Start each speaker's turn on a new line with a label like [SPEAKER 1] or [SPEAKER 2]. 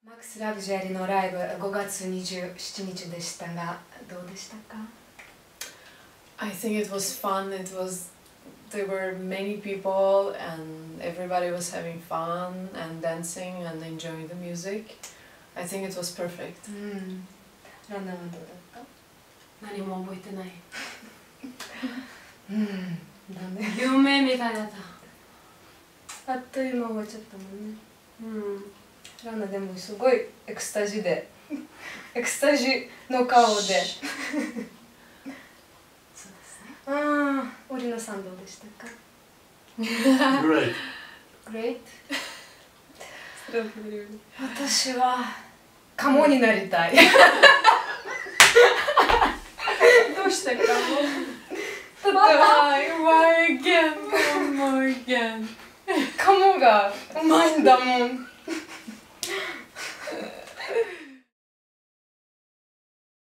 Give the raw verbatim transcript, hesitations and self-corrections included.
[SPEAKER 1] マックス・ラグジュアリーのライブごがつにじゅうしちにちでしたが、どうでしたか？
[SPEAKER 2] I think it was fun. It was there were many people and everybody was having fun and dancing and enjoying the music. I think it was perfect.
[SPEAKER 1] うん。ランナーはどうだった？
[SPEAKER 3] 何も覚えてない。
[SPEAKER 1] うん。なんで？
[SPEAKER 3] 夢みたいだった。
[SPEAKER 1] あっという間終わっちゃったもんね。
[SPEAKER 3] うん。
[SPEAKER 1] ランナーでもすごいエクスタジーでエクスタジーの顔で。
[SPEAKER 3] そうですね。
[SPEAKER 1] ああ、織野さんどうでしたか？
[SPEAKER 4] Great.
[SPEAKER 1] Great. 私はカモになりたい。
[SPEAKER 2] どうしたかも。
[SPEAKER 1] Why?
[SPEAKER 2] Why again? Come on again.
[SPEAKER 1] カモがうまいんだもん。